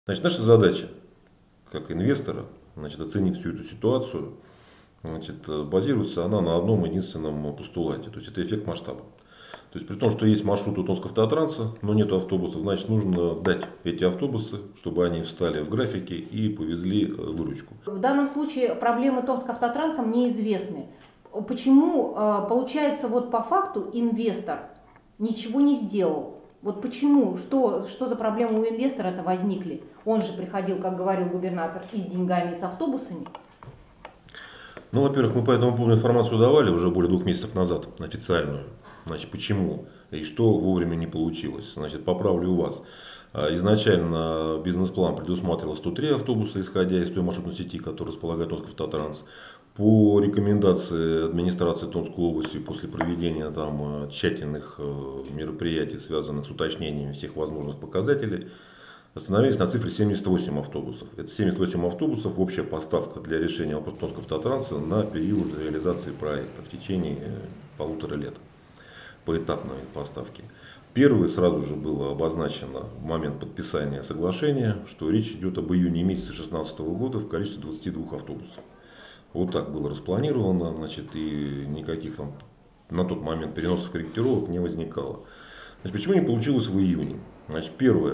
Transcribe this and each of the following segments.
Значит, наша задача, как инвестора, значит, оценить всю эту ситуацию, значит, базируется она на одном единственном постулате, то есть это эффект масштаба. То есть при том, что есть маршрут у Томского автотранса, но нет автобусов, значит нужно дать эти автобусы, чтобы они встали в графике и повезли выручку. В данном случае проблемы Томского автотранса мне известны. Почему, получается, вот по факту инвестор ничего не сделал? Вот почему? Что за проблемы у инвестора-то возникли? Он же приходил, как говорил губернатор, и с деньгами, и с автобусами. Ну, во-первых, мы по этому поводу информацию давали уже более 2 месяцев назад, официальную. Значит, почему и что вовремя не получилось. Значит, поправлю вас. Изначально бизнес-план предусматривал 103 автобуса, исходя из той маршрутной сети, которую располагает Томский автотранс. По рекомендации администрации Томской области после проведения там тщательных мероприятий, связанных с уточнением всех возможных показателей, остановились на цифре 78 автобусов. Это 78 автобусов, общая поставка для решения вопроса Томского автотранса на период реализации проекта в течение 1,5 лет. Поэтапной поставки. Первый сразу же было обозначено в момент подписания соглашения, что речь идет об июне месяце 2016 года в количестве 22 автобусов. Вот так было распланировано, значит, и никаких там на тот момент переносов, корректировок не возникало. Значит, почему не получилось в июне? Значит, первое.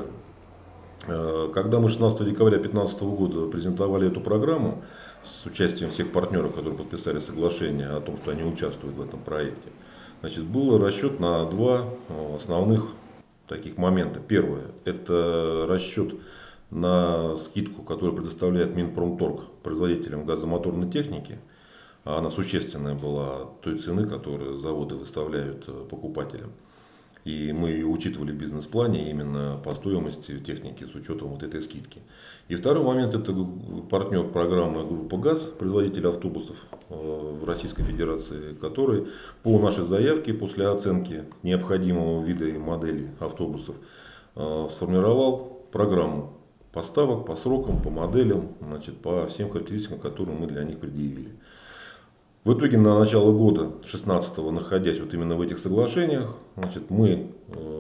Когда мы 16 декабря 2015 года презентовали эту программу с участием всех партнеров, которые подписали соглашение о том, что они участвуют в этом проекте, значит, был расчет на два основных таких момента. Первое – это расчет на скидку, которую предоставляет Минпромторг производителям газомоторной техники. Она существенная была той цены, которую заводы выставляют покупателям. И мы ее учитывали в бизнес-плане именно по стоимости техники с учетом вот этой скидки. И второй момент – это партнер программы группа ГАЗ, производитель автобусов в Российской Федерации, который по нашей заявке после оценки необходимого вида и модели автобусов сформировал программу поставок по срокам, по моделям, значит, по всем характеристикам, которые мы для них предъявили. В итоге на начало года 16-го, находясь вот именно в этих соглашениях, значит, мы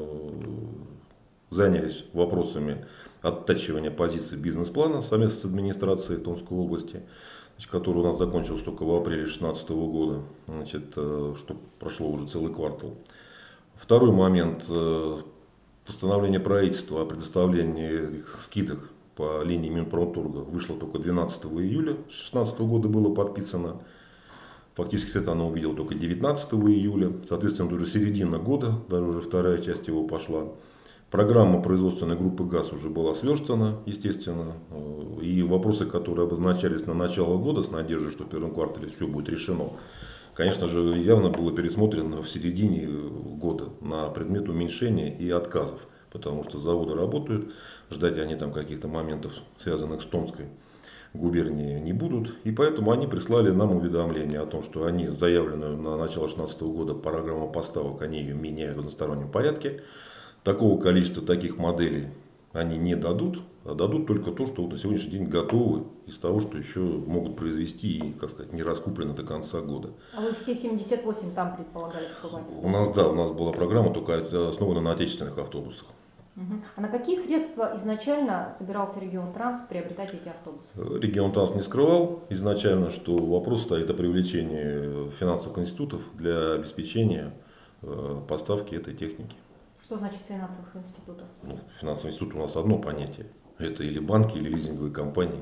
занялись вопросами оттачивания позиций бизнес-плана совместно с администрацией Томской области, значит, который у нас закончился только в апреле 2016 года, значит, что прошло уже целый квартал. Второй момент постановление правительства о предоставлении скидок по линии Минпромторга вышло только 12 июля 2016 года, было подписано. Фактически это оно увидело только 19 июля, соответственно, это уже середина года, даже уже вторая часть его пошла. Программа производственной группы ГАЗ уже была сверстана, естественно, и вопросы, которые обозначались на начало года с надеждой, что в первом квартале все будет решено, конечно же, явно было пересмотрено в середине года на предмет уменьшения и отказов, потому что заводы работают, ждать они там каких-то моментов, связанных с Томской губернии, не будут, и поэтому они прислали нам уведомление о том, что они заявленную на начало 2016 года программу поставок, они ее меняют в одностороннем порядке. Такого количества таких моделей они не дадут, а дадут только то, что вот на сегодняшний день готовы из того, что еще могут произвести и, как сказать, не раскуплены до конца года. А вы все 78 там предполагали? У нас, да, у нас была программа, только основана на отечественных автобусах. А на какие средства изначально собирался Регионтранс приобретать эти автобусы? Регионтранс не скрывал изначально, что вопрос стоит о привлечении финансовых институтов для обеспечения поставки этой техники. Что значит финансовых институтов? Ну, финансовый институт у нас одно понятие. Это или банки, или лизинговые компании.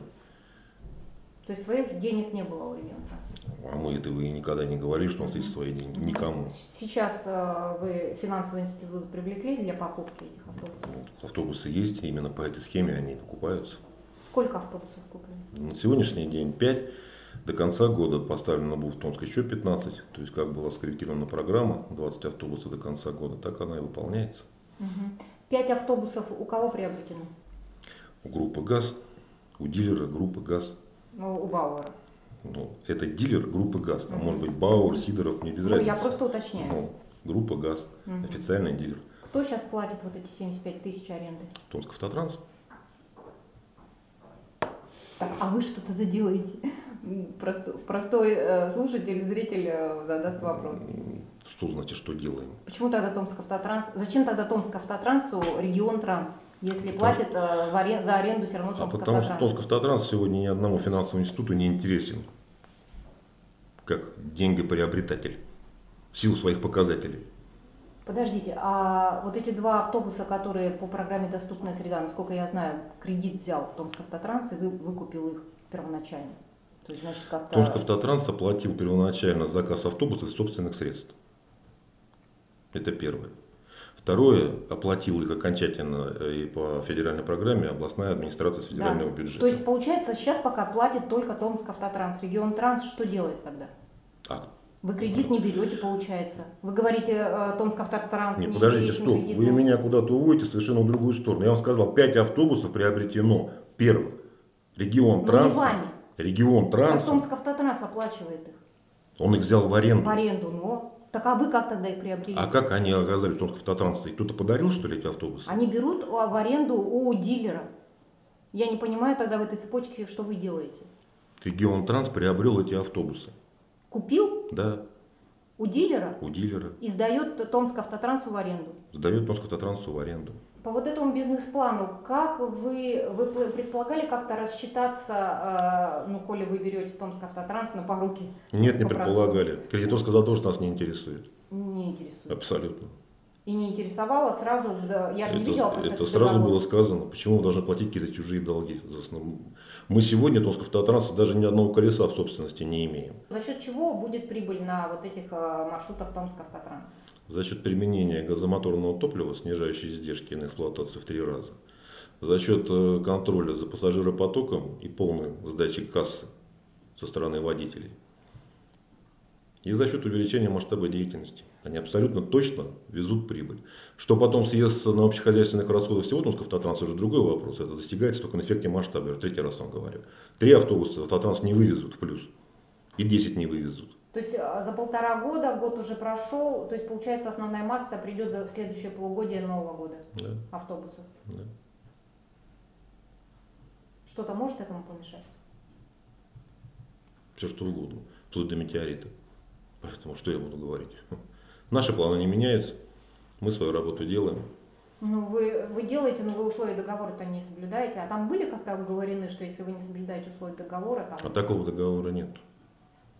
То есть своих денег не было у Регионтранса? А мы этого и никогда не говорили, что у нас есть свои деньги. Никому. Сейчас вы финансовый институт привлекли для покупки этих автобусов? Автобусы есть, именно по этой схеме они покупаются. Сколько автобусов куплено? На сегодняшний день 5. До конца года поставлено будет в Томске еще 15. То есть как была скорректирована программа, 20 автобусов до конца года, так она и выполняется. 5 автобусов у кого приобретено? У группы ГАЗ, у дилера группы ГАЗ. Ну, у Бауэра. Ну, это дилер группы ГАЗ. Там может быть Бауэр, Сидоров, не без разницы. Я просто уточняю. Ну, группа ГАЗ, официальный дилер. Кто сейчас платит вот эти 75 тысяч аренды? Томский автотранс. Так, а вы что-то заделаете? Простой слушатель, зритель задаст вопрос. Что значит, что делаем? Почему тогда Томский автотранс? Зачем тогда Томский автотрансу Регионтранс? если платят за аренду все равно А Томск потому что Автотранс? Томск Автотранс сегодня ни одному финансовому институту не интересен как деньгоприобретатель в силу своих показателей. Подождите, а вот эти два автобуса, которые по программе «Доступная среда», насколько я знаю, кредит взял Томск Автотранс и выкупил их первоначально? То есть, значит, как-то... Томск Автотранс оплатил первоначально заказ автобусов из собственных средств. Это первое. Второе, оплатил их окончательно и по федеральной программе областная администрация с федерального бюджета. То есть, получается, сейчас пока платит только Томск Автотранс. Регион Транс что делает тогда? Вы кредит не берете, получается. Вы говорите, Томск Автотранс Нет, не подождите, интересен стоп. кредит, Вы меня куда-то уводите совершенно в другую сторону. Я вам сказал, 5 автобусов приобретено. Первое. Регион Транс. Регион Как Транс. Томск Автотранс оплачивает их? Он их взял в аренду. В аренду, но... Так а вы как тогда их приобрели? А как они оказались в Томск Автотрансе? Кто-то подарил, что ли, эти автобусы? Они берут в аренду у дилера. Я не понимаю тогда в этой цепочке, что вы делаете. Регион Транс приобрел эти автобусы. Купил Да, у дилера у дилера. и сдает Томск Автотрансу в аренду. Сдает Томск Автотрансу в аренду. По вот этому бизнес-плану, как вы предполагали как-то рассчитаться, ну, коли вы берете Томск Автотранс на поруки? Нет, не по предполагали. Кредитор сказал, тоже нас не интересует. Не интересует. Абсолютно. И не интересовало сразу, да, я же не видела просто Это этот сразу договор. было сказано, почему мы должны платить какие-то чужие долги. Мы сегодня Томск Автотранса даже ни одного колеса в собственности не имеем. За счет чего будет прибыль на вот этих маршрутах Томск Автотранс? За счет применения газомоторного топлива, снижающей издержки на эксплуатацию в 3 раза. За счет контроля за пассажиропотоком и полной сдачи кассы со стороны водителей. И за счет увеличения масштаба деятельности. Они абсолютно точно везут прибыль. Что потом съестся на общехозяйственных расходах всего Томск Автотранс, уже другой вопрос. Это достигается только на эффекте масштаба. Я уже 3-й раз вам говорю. 3 автобуса Автотранс не вывезут в плюс. И 10 не вывезут. То есть за 1,5 года, год уже прошел, то есть получается основная масса придет в следующее полугодие Нового года, Да. автобусов. Да. Что-то может этому помешать? Все что угодно. Вплоть до метеорита. Поэтому что я буду говорить? Наши планы не меняются. Мы свою работу делаем. Ну, вы делаете, но вы условия договора-то не соблюдаете. А там были как-то оговорены, что если вы не соблюдаете условия договора, там... А такого договора нет.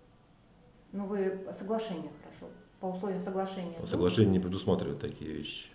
Ну, вы соглашение хорошо. По условиям соглашения. Соглашение не предусматривает такие вещи.